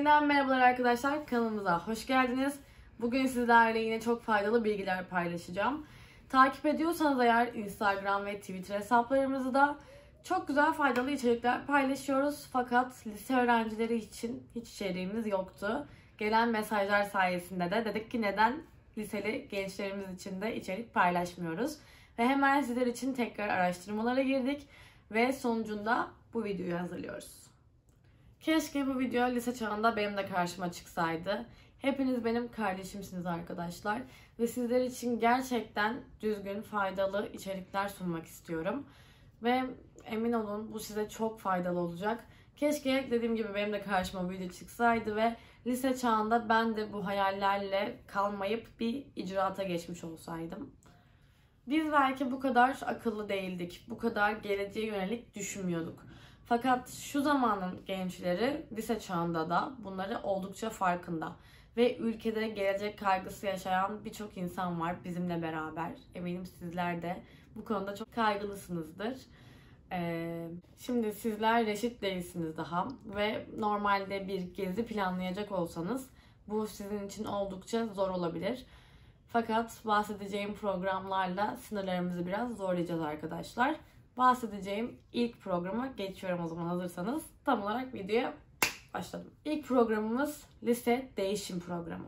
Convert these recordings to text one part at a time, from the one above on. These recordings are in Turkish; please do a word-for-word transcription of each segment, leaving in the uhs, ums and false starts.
Yeniden merhabalar arkadaşlar, kanalımıza hoş geldiniz. Bugün sizlerle yine çok faydalı bilgiler paylaşacağım. Takip ediyorsanız eğer Instagram ve Twitter hesaplarımızı da çok güzel faydalı içerikler paylaşıyoruz. Fakat lise öğrencileri için hiç içeriğimiz yoktu. Gelen mesajlar sayesinde de dedik ki neden liseli gençlerimiz için de içerik paylaşmıyoruz. Ve hemen sizler için tekrar araştırmalara girdik ve sonucunda bu videoyu hazırlıyoruz. Keşke bu video lise çağında benim de karşıma çıksaydı. Hepiniz benim kardeşimsiniz arkadaşlar. Ve sizler için gerçekten düzgün, faydalı içerikler sunmak istiyorum. Ve emin olun bu size çok faydalı olacak. Keşke dediğim gibi benim de karşıma bu video çıksaydı ve lise çağında ben de bu hayallerle kalmayıp bir icraata geçmiş olsaydım. Biz belki bu kadar akıllı değildik, bu kadar geleceğe yönelik düşünmüyorduk. Fakat şu zamanın gençleri lise çağında da bunları oldukça farkında. Ve ülkede gelecek kaygısı yaşayan birçok insan var bizimle beraber. Eminim sizler de bu konuda çok kaygılısınızdır. Ee, şimdi sizler reşit değilsiniz daha ve normalde bir gezi planlayacak olsanız bu sizin için oldukça zor olabilir. Fakat bahsedeceğim programlarla sınırlarımızı biraz zorlayacağız arkadaşlar. Bahsedeceğim ilk programa geçiyorum o zaman hazırsanız. Tam olarak videoya başladım. İlk programımız Lise Değişim Programı.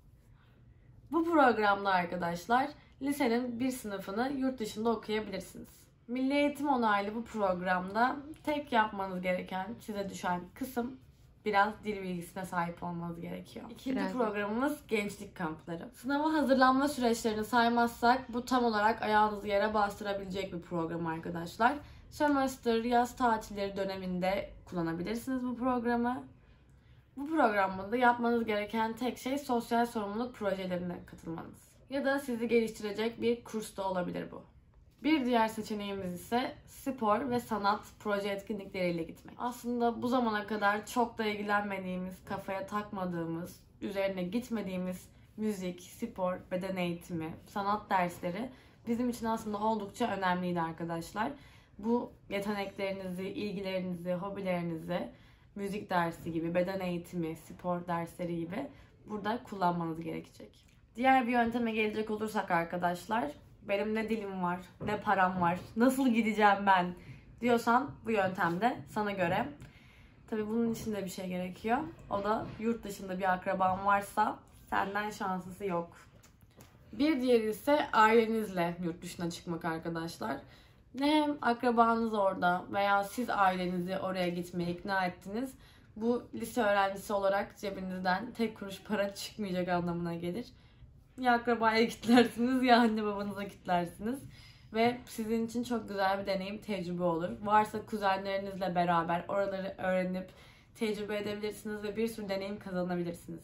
Bu programda arkadaşlar lisenin bir sınıfını yurt dışında okuyabilirsiniz. Milli Eğitim onaylı bu programda tek yapmanız gereken size düşen kısım biraz dil bilgisine sahip olmanız gerekiyor. İkinci biraz programımız gençlik kampları. Sınava hazırlanma süreçlerini saymazsak bu tam olarak ayağınızı yere bastırabilecek bir program arkadaşlar. Sömestr, yaz tatilleri döneminde kullanabilirsiniz bu programı. Bu programda yapmanız gereken tek şey sosyal sorumluluk projelerine katılmanız. Ya da sizi geliştirecek bir kurs da olabilir bu. Bir diğer seçeneğimiz ise spor ve sanat proje etkinlikleriyle gitmek. Aslında bu zamana kadar çok da ilgilenmediğimiz, kafaya takmadığımız, üzerine gitmediğimiz müzik, spor, beden eğitimi, sanat dersleri bizim için aslında oldukça önemliydi arkadaşlar. Bu yeteneklerinizi, ilgilerinizi, hobilerinizi müzik dersi gibi, beden eğitimi, spor dersleri gibi burada kullanmanız gerekecek. Diğer bir yönteme gelecek olursak arkadaşlar, benim ne dilim var, ne param var, nasıl gideceğim ben diyorsan bu yöntemde sana göre. Tabii bunun için de bir şey gerekiyor. O da yurt dışında bir akraban varsa senden şanslısı yok. Bir diğeri ise ailenizle yurt dışına çıkmak arkadaşlar. Ne hem akrabanız orada veya siz ailenizi oraya gitmeye ikna ettiniz. Bu lise öğrencisi olarak cebinizden tek kuruş para çıkmayacak anlamına gelir. Ya akrabaya kitlersiniz ya anne babanıza kitlersiniz. Ve sizin için çok güzel bir deneyim, tecrübe olur. Varsa kuzenlerinizle beraber oraları öğrenip tecrübe edebilirsiniz ve bir sürü deneyim kazanabilirsiniz.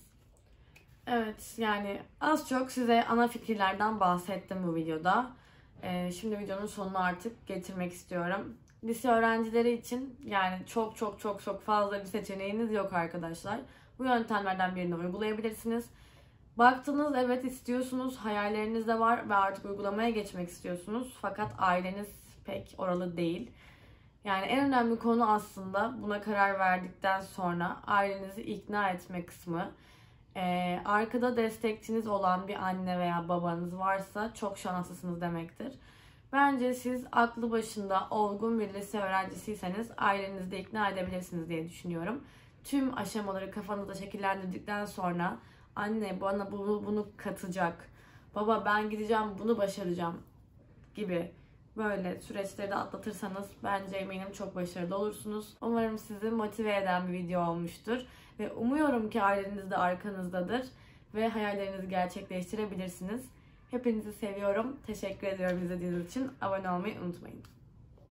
Evet, yani az çok size ana fikirlerden bahsettim bu videoda. Ee, şimdi videonun sonuna artık getirmek istiyorum. Lise öğrencileri için yani çok çok çok çok fazla bir seçeneğiniz yok arkadaşlar. Bu yöntemlerden birini uygulayabilirsiniz. Baktınız evet istiyorsunuz, hayalleriniz de var ve artık uygulamaya geçmek istiyorsunuz. Fakat aileniz pek oralı değil. Yani en önemli konu aslında buna karar verdikten sonra ailenizi ikna etme kısmı. Ee, arkada destekçiniz olan bir anne veya babanız varsa çok şanslısınız demektir. Bence siz aklı başında olgun bir lise öğrencisiyseniz ailenizi de ikna edebilirsiniz diye düşünüyorum. Tüm aşamaları kafanızda şekillendirdikten sonra anne bana bunu, bunu katacak, baba ben gideceğim bunu başaracağım gibi böyle süreçleri de atlatırsanız bence eminim çok başarılı olursunuz. Umarım sizi motive eden bir video olmuştur. Ve umuyorum ki aileniz de arkanızdadır ve hayallerinizi gerçekleştirebilirsiniz. Hepinizi seviyorum. Teşekkür ediyorum izlediğiniz için. Abone olmayı unutmayın.